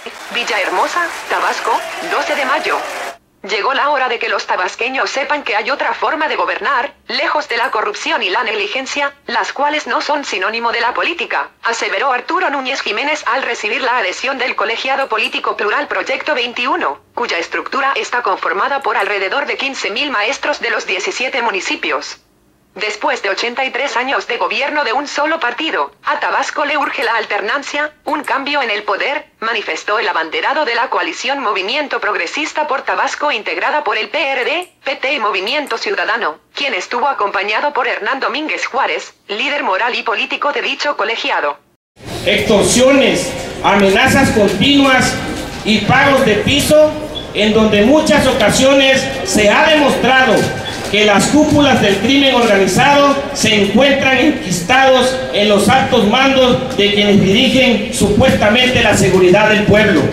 Villahermosa, Tabasco, 12 de mayo. Llegó la hora de que los tabasqueños sepan que hay otra forma de gobernar, lejos de la corrupción y la negligencia, las cuales no son sinónimo de la política, aseveró Arturo Núñez Jiménez al recibir la adhesión del colegiado político plural Proyecto 21, cuya estructura está conformada por alrededor de 15.000 maestros de los 17 municipios. Después de 83 años de gobierno de un solo partido, a Tabasco le urge la alternancia, un cambio en el poder, manifestó el abanderado de la coalición Movimiento Progresista por Tabasco integrada por el PRD, PT y Movimiento Ciudadano, quien estuvo acompañado por Hernán Domínguez Juárez, líder moral y político de dicho colegiado. Extorsiones, amenazas continuas y pagos de piso, en donde muchas ocasiones se ha demostrado que las cúpulas del crimen organizado se encuentran enquistados en los altos mandos de quienes dirigen supuestamente la seguridad del pueblo.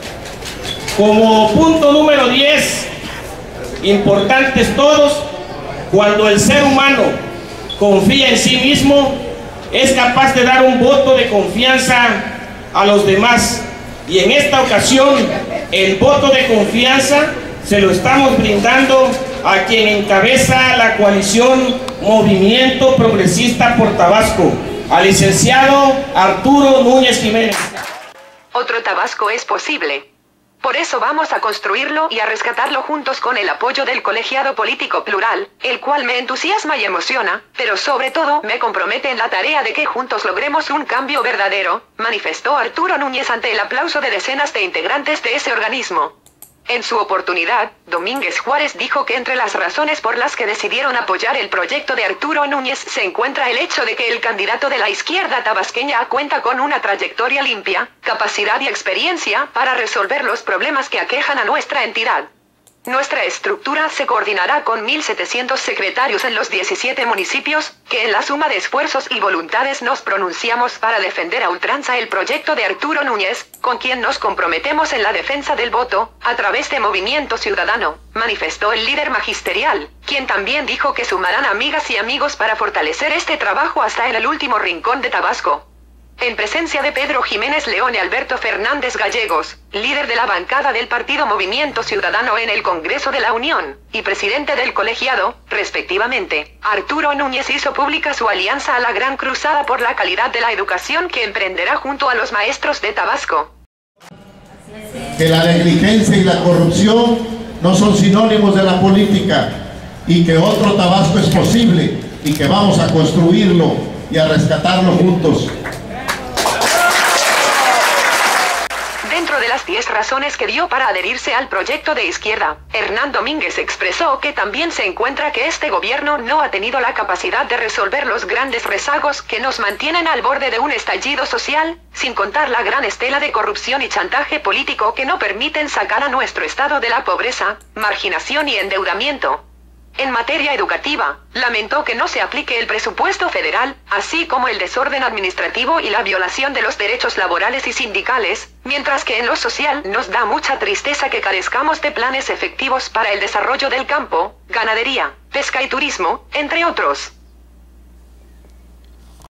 Como punto número 10, importantes todos, cuando el ser humano confía en sí mismo, es capaz de dar un voto de confianza a los demás. Y en esta ocasión, el voto de confianza se lo estamos brindando a quien encabeza la coalición Movimiento Progresista por Tabasco, al licenciado Arturo Núñez Jiménez. Otro Tabasco es posible. Por eso vamos a construirlo y a rescatarlo juntos con el apoyo del colegiado político plural, el cual me entusiasma y emociona, pero sobre todo me compromete en la tarea de que juntos logremos un cambio verdadero, manifestó Arturo Núñez ante el aplauso de decenas de integrantes de ese organismo. En su oportunidad, Domínguez Juárez dijo que entre las razones por las que decidieron apoyar el proyecto de Arturo Núñez se encuentra el hecho de que el candidato de la izquierda tabasqueña cuenta con una trayectoria limpia, capacidad y experiencia para resolver los problemas que aquejan a nuestra entidad. Nuestra estructura se coordinará con 1.700 secretarios en los 17 municipios, que en la suma de esfuerzos y voluntades nos pronunciamos para defender a ultranza el proyecto de Arturo Núñez, con quien nos comprometemos en la defensa del voto, a través de Movimiento Ciudadano, manifestó el líder magisterial, quien también dijo que sumarán amigas y amigos para fortalecer este trabajo hasta en el último rincón de Tabasco. En presencia de Pedro Jiménez León y Alberto Fernández Gallegos, líder de la bancada del partido Movimiento Ciudadano en el Congreso de la Unión, y presidente del colegiado, respectivamente, Arturo Núñez hizo pública su alianza a la gran cruzada por la calidad de la educación que emprenderá junto a los maestros de Tabasco. Que la negligencia y la corrupción no son sinónimos de la política, y que otro Tabasco es posible, y que vamos a construirlo y a rescatarlo juntos. Dentro de las 10 razones que dio para adherirse al proyecto de izquierda, Hernán Domínguez expresó que también se encuentra que este gobierno no ha tenido la capacidad de resolver los grandes rezagos que nos mantienen al borde de un estallido social, sin contar la gran estela de corrupción y chantaje político que no permiten sacar a nuestro estado de la pobreza, marginación y endeudamiento. En materia educativa, lamentó que no se aplique el presupuesto federal, así como el desorden administrativo y la violación de los derechos laborales y sindicales, mientras que en lo social nos da mucha tristeza que carezcamos de planes efectivos para el desarrollo del campo, ganadería, pesca y turismo, entre otros.